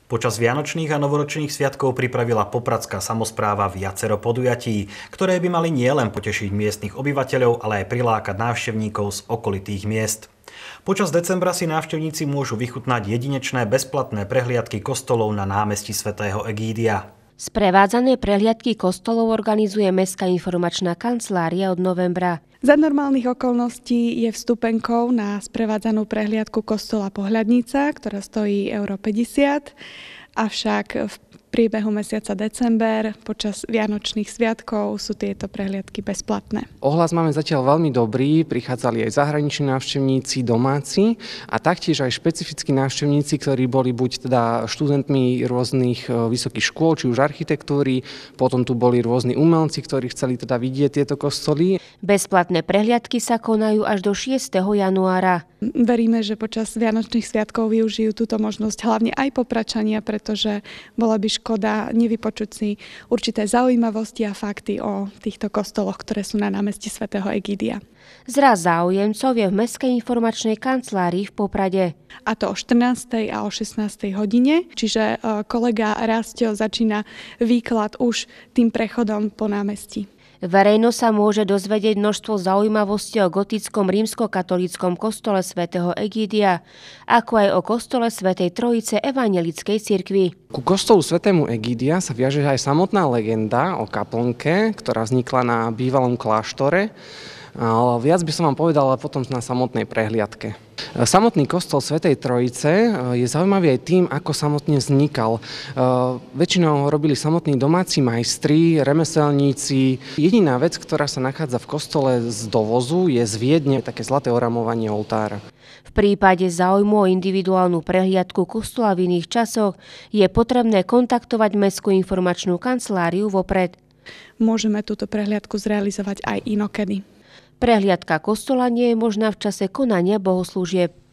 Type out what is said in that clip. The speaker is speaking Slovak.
Počas vianočných a novoročných sviatkov pripravila popradská samospráva viacero podujatí, ktoré by mali nielen potešiť miestnych obyvateľov, ale aj prilákať návštevníkov z okolitých miest. Počas decembra si návštevníci môžu vychutnať jedinečné bezplatné prehliadky kostolov na námestí svätého Egídia. Sprevádzané prehliadky kostolov organizuje Mestská informačná kancelária od novembra. Za normálnych okolností je vstupenkou na sprevádzanú prehliadku kostola Pohľadnica, ktorá stojí €50, avšak v priebehu mesiaca december počas vianočných sviatkov sú tieto prehliadky bezplatné. Ohlas máme zatiaľ veľmi dobrý, prichádzali aj zahraniční návštevníci, domáci a taktiež aj špecifickí návštevníci, ktorí boli buď teda študentmi rôznych vysokých škôl, či už architektúry, potom tu boli rôzni umelci, ktorí chceli teda vidieť tieto kostoly. Bezplatné prehliadky sa konajú až do 6. januára. Veríme, že počas vianočných sviatkov využijú túto možnosť hlavne aj popračania, pretože bola by škoda nevypočuť si určité zaujímavosti a fakty o týchto kostoloch, ktoré sú na námestí svätého Egídia. Zraz záujemcov je v Mestskej informačnej kancelárii v Poprade. A to o 14. a o 16. hodine, čiže kolega Rastio začína výklad už tým prechodom po námestí. Verejnosť sa môže dozvedieť množstvo zaujímavostí o gotickom rímskokatolíckom kostole svätého Egídia, ako aj o kostole Svätej Trojice evanjelickej cirkvi. Ku kostolu svätému Egídia sa viaže aj samotná legenda o kaplnke, ktorá vznikla na bývalom kláštore. Viac by som vám povedal potom na samotnej prehliadke. Samotný kostol Svätej Trojice je zaujímavý aj tým, ako samotne vznikal. Väčšinou ho robili samotní domáci majstri, remeselníci. Jediná vec, ktorá sa nachádza v kostole z dovozu, je z Viedne také zlaté oramovanie oltára. V prípade záujmu o individuálnu prehliadku kostola v iných časoch je potrebné kontaktovať Mestskú informačnú kanceláriu vopred. Môžeme túto prehliadku zrealizovať aj inokedy. Prehliadka kostola nie je možná v čase konania bohoslúžieb.